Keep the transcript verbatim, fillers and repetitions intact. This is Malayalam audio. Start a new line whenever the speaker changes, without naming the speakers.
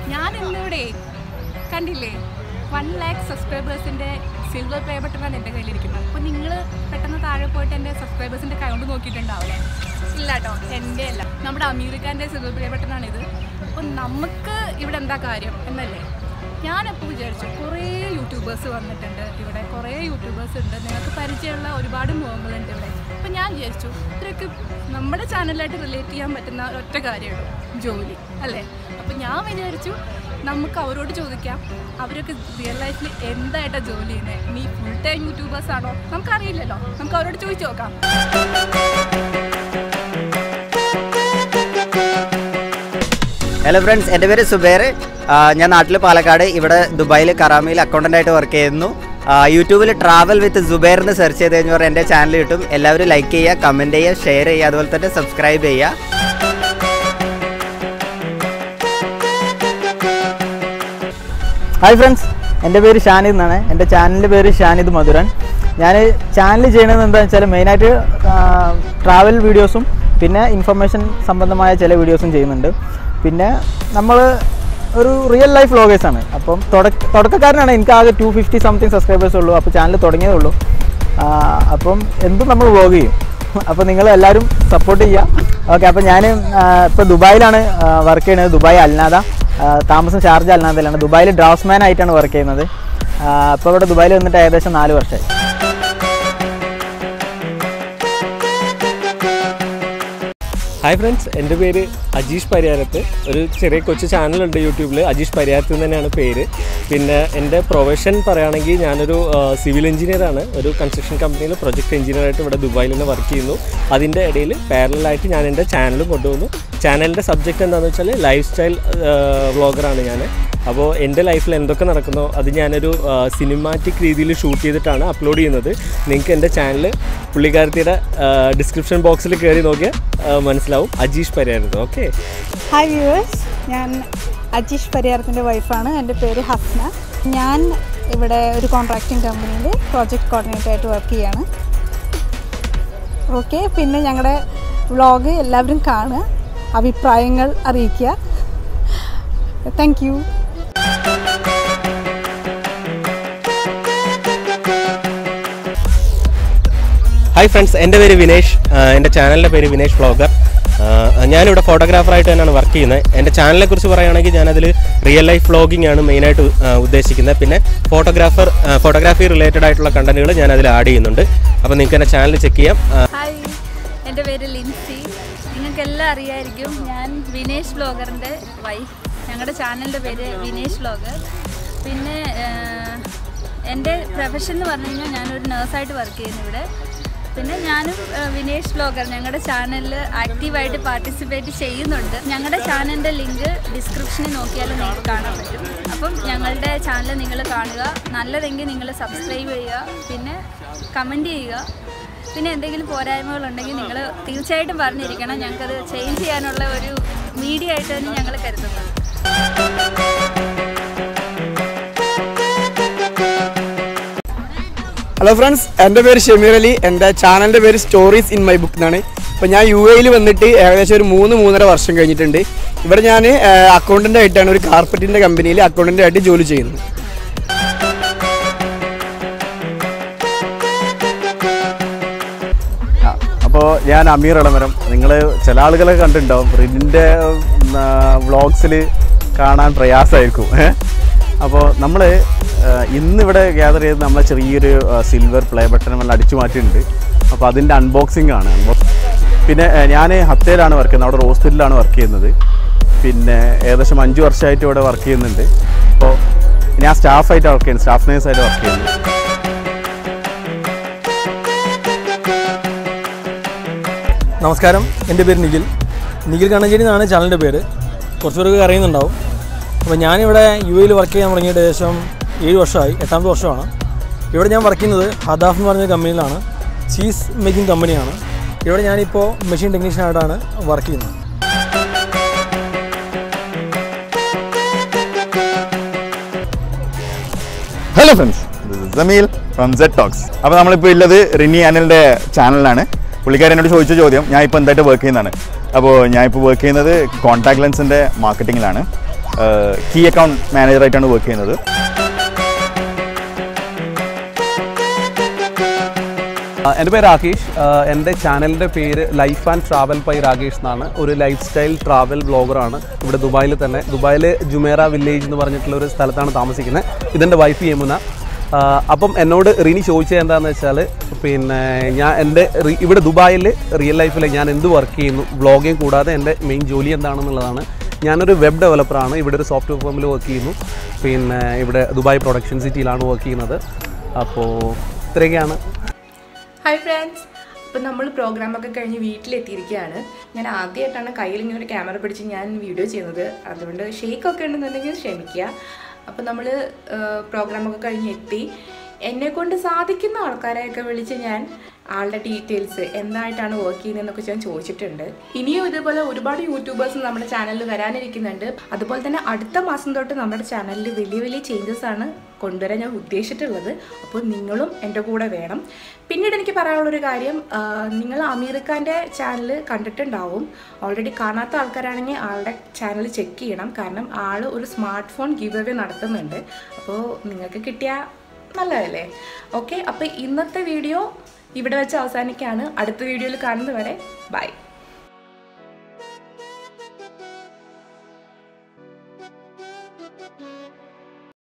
ഞാൻ ഇന്നിവിടെ കണ്ടില്ലേ വൺ ലാക്ക് സബ്സ്ക്രൈബേഴ്സിൻ്റെ സിൽവർ പ്ലേ ബട്ടണാണ് എൻ്റെ കയ്യിലിരിക്കുന്നത്. അപ്പോൾ നിങ്ങൾ പെട്ടെന്ന് താഴെ പോയിട്ട് എൻ്റെ സബ്സ്ക്രൈബേഴ്സിൻ്റെ കൗണ്ട് നോക്കിയിട്ടുണ്ടാവില്ലേ? ഇല്ല കേട്ടോ, എൻ്റെ അല്ല, നമ്മുടെ അമീർഖാൻ്റെ സിൽവർ പ്ലേ ബട്ടണാണിത്. അപ്പോൾ നമുക്ക് ഇവിടെ എന്താ കാര്യം എന്നല്ലേ ഞാനെപ്പോൾ വിചാരിച്ചു. കുറേ യൂട്യൂബേഴ്സ് വന്നിട്ടുണ്ട് ഇവിടെ, കുറേ യൂട്യൂബേഴ്സ് ഉണ്ട്, നിങ്ങൾക്ക് പരിചയമുള്ള ഒരുപാട് മുഖങ്ങളുണ്ട് ഇവിടെ. അപ്പോൾ ഞാൻ വിചാരിച്ചു ഇത്രയൊക്കെ നമ്മുടെ ചാനലായിട്ട് റിലേറ്റ് ചെയ്യാൻ പറ്റുന്ന ഒറ്റ കാര്യമുള്ളൂ, ജോലി അല്ലേ. അപ്പോൾ ഞാൻ വിചാരിച്ചു നമുക്ക് അവരോട് ചോദിക്കാം, അവരൊക്കെ റിയൽ ലൈഫിൽ എന്തായിട്ടാണ് ജോലി ചെയ്യുന്നത്. നീ ഫുൾ ടൈം യൂട്യൂബേഴ്സ് ആണോ? നമുക്കറിയില്ലല്ലോ, നമുക്ക് അവരോട് ചോദിച്ചു നോക്കാം.
ഹലോ ഫ്രണ്ട്സ്, എൻ്റെ പേര് സുബൈർ. ഞാൻ നാട്ടിൽ പാലക്കാട്, ഇവിടെ ദുബായിൽ കറാമിയിൽ അക്കൗണ്ടൻ്റായിട്ട് വർക്ക് ചെയ്യുന്നു. യൂട്യൂബിൽ ട്രാവൽ വിത്ത് സുബൈർ എന്ന് സെർച്ച് ചെയ്ത് കഴിഞ്ഞാൽ എൻ്റെ ചാനൽ കിട്ടും. എല്ലാവരും ലൈക്ക് ചെയ്യുക, കമൻറ്റ് ചെയ്യുക, ഷെയർ ചെയ്യുക, അതുപോലെ തന്നെ സബ്സ്ക്രൈബ് ചെയ്യുക.
ഹായ് ഫ്രണ്ട്സ്, എൻ്റെ പേര് ഷാനിദ് എന്നാണ്. എൻ്റെ ചാനലിൻ്റെ പേര് ഷാനിദ് മധുരൻ. ഞാൻ ചാനൽ ചെയ്യണത് എന്താണെന്ന് വെച്ചാൽ മെയിനായിട്ട് ട്രാവൽ വീഡിയോസും പിന്നെ ഇൻഫർമേഷൻ സംബന്ധമായ ചില വീഡിയോസും ചെയ്യുന്നുണ്ട്. പിന്നെ നമ്മൾ ഒരു റിയൽ ലൈഫ് വ്ളോഗേഴ്സാണ്. അപ്പം തുടക്ക തുടക്കക്കാരനാണ്. എനിക്ക് ആകെ ടു ഫിഫ്റ്റി സംതിങ് സബ്സ്ക്രൈബേഴ്സ് ഉള്ളൂ. അപ്പോൾ ചാനൽ തുടങ്ങിയതേ ഉള്ളൂ. അപ്പം എന്തും നമ്മൾ വ്ളോഗ് ചെയ്യും. അപ്പോൾ നിങ്ങൾ എല്ലാവരും സപ്പോർട്ട് ചെയ്യുക. ഓക്കെ, അപ്പോൾ ഞാൻ ഇപ്പോൾ ദുബായിലാണ് വർക്ക് ചെയ്യുന്നത്. ദുബായ് അൽനാദ, താമസം ഷാർജ അൽനാദയിലാണ്. ദുബായിൽ ഡ്രാഫ്റ്റ്സ്മാൻ ആയിട്ടാണ് വർക്ക് ചെയ്യുന്നത്. അപ്പോൾ ഇവിടെ ദുബായിൽ വന്നിട്ട് ഏകദേശം നാല് വർഷമായി.
ഹായ് ഫ്രണ്ട്സ്, എൻ്റെ പേര് അജീഷ് പരിയാരത്ത്. ഒരു ചെറിയ കൊച്ചു ചാനലുണ്ട് യൂട്യൂബിൽ, അജീഷ് പരിയാരത്ത് തന്നെയാണ് പേര്. പിന്നെ എൻ്റെ പ്രൊഫഷൻ പറയുകയാണെങ്കിൽ ഞാനൊരു സിവിൽ എഞ്ചിനീയറാണ്. ഒരു കൺസ്ട്രക്ഷൻ കമ്പനിയിൽ പ്രൊജക്ട് എഞ്ചിനീയറായിട്ട് ഇവിടെ ദുബായിൽ തന്നെ വർക്ക് ചെയ്യുന്നു. അതിൻ്റെ ഇടയിൽ പാരലായിട്ട് ഞാൻ എൻ്റെ ചാനലും കൊണ്ടുപോകുന്നു. ചാനലിൻ്റെ സബ്ജക്റ്റ് എന്താണെന്ന് വെച്ചാൽ ലൈഫ് സ്റ്റൈൽ വ്ളോഗറാണ് ഞാൻ. അപ്പോൾ എൻ്റെ ലൈഫിൽ എന്തൊക്കെ നടക്കുന്നോ അത് ഞാനൊരു സിനിമാറ്റിക് രീതിയിൽ ഷൂട്ട് ചെയ്തിട്ടാണ് അപ്ലോഡ് ചെയ്യുന്നത്. നിങ്ങൾക്ക് എൻ്റെ ചാനൽ പുള്ളിക്കാരത്തിയുടെ ഡിസ്ക്രിപ്ഷൻ ബോക്സിൽ കയറി നോക്കിയാൽ മനസ്സിലാവും. Ajeesh Pariyarath. Okay,
hi viewers, ഞാൻ അജീഷ് പരിയാരത്തിൻ്റെ വൈഫാണ്. എൻ്റെ പേര് ഹസ്ന. ഞാൻ ഇവിടെ ഒരു കോൺട്രാക്റ്റിംഗ് കമ്പനിയിൽ പ്രോജക്റ്റ് കോർഡിനേറ്റർ ആയിട്ട് വർക്ക് ചെയ്യാണ്. ഓക്കെ, പിന്നെ ഞങ്ങളുടെ വ്ളോഗ് എല്ലാവരും കാണുക, അഭിപ്രായങ്ങൾ അറിയിക്കുക. Thank you.
ഹായ് ഫ്രണ്ട്സ്, എൻ്റെ പേര് വിനേഷ്. എൻ്റെ ചാനലിൻ്റെ പേര് വിനേഷ് വ്ളോഗർ. ഞാനിവിടെ ഫോട്ടോഗ്രാഫറായിട്ട് തന്നെയാണ് വർക്ക് ചെയ്യുന്നത്. എൻ്റെ ചാനലിനെ കുറിച്ച് പറയുകയാണെങ്കിൽ ഞാനതിൽ റിയൽ ലൈഫ് വ്ളോഗിംഗ് ആണ് മെയിനായിട്ട് ഉദ്ദേശിക്കുന്നത്. പിന്നെ ഫോട്ടോഗ്രാഫർ ഫോട്ടോഗ്രാഫി റിലേറ്റഡ് ആയിട്ടുള്ള കണ്ടന്റുകൾ ഞാൻ അതിൽ ആഡ് ചെയ്യുന്നുണ്ട്. അപ്പോൾ നിങ്ങൾക്ക് എൻ്റെ ചാനൽ ചെക്ക് ചെയ്യാം.
ഹായ്, എൻ്റെ പേര് ലിൻസി. നിങ്ങൾക്കെല്ലാം അറിയായിരിക്കും, ഞാൻ വിനേഷ് വ്ളോഗറിൻ്റെ വൈഫ്. ഞങ്ങളുടെ ചാനലിൻ്റെ പേര് വിനേഷ് വ്ളോഗർ. പിന്നെ എൻ്റെ പ്രൊഫഷൻ എന്ന് പറഞ്ഞു കഴിഞ്ഞാൽ ഞാനൊരു നേഴ്സായിട്ട് വർക്ക് ചെയ്യുന്നു ഇവിടെ. പിന്നെ ഞാനും വിനേഷ് വ്ളോഗർ ഞങ്ങളുടെ ചാനലിൽ ആക്റ്റീവായിട്ട് പാർട്ടിസിപ്പേറ്റ് ചെയ്യുന്നുണ്ട്. ഞങ്ങളുടെ ചാനലിൻ്റെ ലിങ്ക് ഡിസ്ക്രിപ്ഷനിൽ നോക്കിയാൽ നിങ്ങൾക്ക് കാണാൻ പറ്റും. അപ്പം ഞങ്ങളുടെ ചാനൽ നിങ്ങൾ കാണുക, നല്ലതെങ്കിൽ നിങ്ങൾ സബ്സ്ക്രൈബ് ചെയ്യുക, പിന്നെ കമൻറ്റ് ചെയ്യുക. പിന്നെ എന്തെങ്കിലും പോരായ്മകളുണ്ടെങ്കിൽ നിങ്ങൾ തീർച്ചയായിട്ടും പറഞ്ഞിരിക്കണം. ഞങ്ങൾക്കത് ചേഞ്ച് ചെയ്യാനുള്ള ഒരു മീഡിയ ആയിട്ട് തന്നെ ഞങ്ങൾ കരുതുന്നത്.
ഹലോ ഫ്രണ്ട്സ്, എൻ്റെ പേര് ഷമീർ അലി. എൻ്റെ ചാനലിൻ്റെ പേര് സ്റ്റോറീസ് ഇൻ മൈ ബുക്ക് എന്നാണ്. ഇപ്പോൾ ഞാൻ യു എയിൽ വന്നിട്ട് ഏകദേശം ഒരു മൂന്ന് മൂന്നര വർഷം കഴിഞ്ഞിട്ടുണ്ട്. ഇവിടെ ഞാൻ അക്കൗണ്ടൻ്റ് ആയിട്ടാണ് ഒരു കാർപ്പറ്റിൻ്റെ കമ്പനിയിൽ അക്കൗണ്ടൻ്റ് ആയിട്ട് ജോലി ചെയ്യുന്നത്.
അപ്പോൾ ഞാൻ അമീർ ഇളമരം. നിങ്ങൾ ചില ആളുകളെ കണ്ടിട്ടുണ്ടാവും, റിനിൻ്റെ വ്ളോഗ്സിൽ കാണാൻ പ്രയാസമായിരിക്കും. അപ്പോൾ നമ്മൾ ഇന്നിവിടെ ഗ്യാദർ ചെയ്ത് നമ്മളെ ചെറിയൊരു സിൽവർ പ്ലേ ബട്ടൺ നമ്മൾ അടിച്ചു മാറ്റിയിട്ടുണ്ട്. അപ്പോൾ അതിൻ്റെ അൺബോക്സിംഗ് ആണ്. പിന്നെ ഞാൻ ഹത്തേലാണ് വർക്ക് ചെയ്യുന്നത്, അവിടെ ഹോസ്പിറ്റലിലാണ് വർക്ക് ചെയ്യുന്നത്. പിന്നെ ഏകദേശം അഞ്ച് വർഷമായിട്ട് ഇവിടെ വർക്ക് ചെയ്യുന്നുണ്ട്. അപ്പോൾ ഞാൻ സ്റ്റാഫായിട്ട് വർക്ക് ചെയ്യുന്നത്, സ്റ്റാഫ് നേഴ്സായിട്ട് വർക്ക് ചെയ്യുന്നത്.
നമസ്കാരം, എൻ്റെ പേര് നിഖിൽ. നിഖിൽ കണ്ണഞ്ചേരി എന്നാണ് ചാനലിൻ്റെ പേര്. കുറച്ച് പേർക്ക് അറിയുന്നുണ്ടാവും. അപ്പോൾ ഞാനിവിടെ യു എയിൽ വർക്ക് ചെയ്യാൻ തുടങ്ങിയിട്ട് ഏകദേശം ഏഴ് വർഷമായി, എട്ടാമത്തെ വർഷമാണ്. ഇവിടെ ഞാൻ വർക്ക് ചെയ്യുന്നത് ഹദാഫ് എന്ന് പറഞ്ഞ കമ്പനിയിലാണ്. ചീസ് മേക്കിംഗ് കമ്പനിയാണ്. ഇവിടെ ഞാനിപ്പോൾ മെഷീൻ ടെക്നീഷ്യനായിട്ടാണ് വർക്ക് ചെയ്യുന്നത്.
Hello friends, this is Jameel from Z talks. അപ്പോൾ നമ്മളിപ്പോൾ ഉള്ളത് റിനി അനിലിൻ്റെ ചാനലിലാണ്. പുള്ളിക്കാരൻ എന്നോട് ചോദിച്ച ചോദ്യം, ഞാൻ ഇപ്പോൾ എന്തായിട്ട് വർക്ക് ചെയ്യുന്നതാണ്. അപ്പോൾ ഞാൻ ഇപ്പോൾ വർക്ക് ചെയ്യുന്നത് കോൺടാക്ട് ലെൻസിൻ്റെ മാർക്കറ്റിങ്ങിലാണ്. കീ അക്കൗണ്ട് മാനേജറായിട്ടാണ് വർക്ക് ചെയ്യുന്നത്. എൻ്റെ പേര് രാകേഷ്. എൻ്റെ ചാനലിൻ്റെ പേര് life and travel by Rakesh എന്നാണ്. ഒരു ലൈഫ് സ്റ്റൈൽ ട്രാവൽ വ്ളോഗറാണ്. ഇവിടെ ദുബായിൽ തന്നെ, ദുബായിൽ ജുമേറ വില്ലേജ് എന്ന് പറഞ്ഞിട്ടുള്ള ഒരു സ്ഥലത്താണ് താമസിക്കുന്നത്. ഇതെൻ്റെ വൈഫ് യമുന. അപ്പം എന്നോട് റിനി ചോദിച്ചത് എന്താണെന്ന് വെച്ചാൽ, പിന്നെ ഞാൻ എൻ്റെ ഇവിടെ ദുബായിൽ റിയൽ ലൈഫിൽ ഞാൻ എന്ത് വർക്ക് ചെയ്യുന്നു, വ്ളോഗിങ് കൂടാതെ എൻ്റെ മെയിൻ ജോലി എന്താണെന്നുള്ളതാണ്. ഞാനൊരു വെബ് ഡെവലപ്പറാണ്. ഇവിടെ ഒരു സോഫ്റ്റ്വെയർ ഫേമിൽ വർക്ക് ചെയ്യുന്നു. പിന്നെ ഇവിടെ ദുബായ് പ്രൊഡക്ഷൻ സിറ്റിയിലാണ് വർക്ക് ചെയ്യുന്നത്. അപ്പോൾ ഇത്രയൊക്കെയാണ്.
ഹായ് ഫ്രണ്ട്സ്, അപ്പോൾ നമ്മൾ പ്രോഗ്രാമൊക്കെ കഴിഞ്ഞ് വീട്ടിലെത്തിയിരിക്കുകയാണ്. ഞാൻ ആദ്യമായിട്ടാണ് കയ്യിൽ ഇങ്ങനെ ഒരു ക്യാമറ പിടിച്ച് ഞാൻ വീഡിയോ ചെയ്യുന്നത്. അതുകൊണ്ട് ഷേക്കൊക്കെ ഉണ്ടെന്നുണ്ടെങ്കിൽ ക്ഷമിക്കുക. അപ്പോൾ നമ്മൾ പ്രോഗ്രാമൊക്കെ കഴിഞ്ഞ് എത്തി. എന്നെക്കൊണ്ട് സാധിക്കുന്ന ആൾക്കാരെയൊക്കെ വിളിച്ച് ഞാൻ ആളുടെ ഡീറ്റെയിൽസ് എന്തായിട്ടാണ് വർക്ക് ചെയ്യുന്നതെന്നൊക്കെ ഞാൻ ചോദിച്ചിട്ടുണ്ട്. ഇനിയും ഇതുപോലെ ഒരുപാട് യൂട്യൂബേഴ്സ് നമ്മുടെ ചാനലിൽ വരാനിരിക്കുന്നുണ്ട്. അതുപോലെ തന്നെ അടുത്ത മാസം തൊട്ട് നമ്മുടെ ചാനലിൽ വലിയ വലിയ ചേഞ്ചസ് ആണ് കൊണ്ടുവരാൻ ഞാൻ ഉദ്ദേശിച്ചിട്ടുള്ളത്. അപ്പോൾ നിങ്ങളും എൻ്റെ കൂടെ വേണം. പിന്നീട് എനിക്ക് പറയാനുള്ളൊരു കാര്യം, നിങ്ങൾ അമീർ ഖാൻ്റെ ചാനൽ കണ്ടിട്ടുണ്ടാവും. ഓൾറെഡി കാണാത്ത ആൾക്കാരാണെങ്കിൽ ആളുടെ ചാനൽ ചെക്ക് ചെയ്യണം. കാരണം ആൾ ഒരു സ്മാർട്ട് ഫോൺ ഗിവ് അവേ നടത്തുന്നുണ്ട്. അപ്പോൾ നിങ്ങൾക്ക് കിട്ടിയ നല്ലതല്ലേ? ഓക്കെ, അപ്പോൾ ഇന്നത്തെ വീഡിയോ ഇവിടെ വെച്ച് അവസാനിക്കുകയാണ്. അടുത്ത വീഡിയോയിൽ കാണുന്നതുവരെ ബൈ.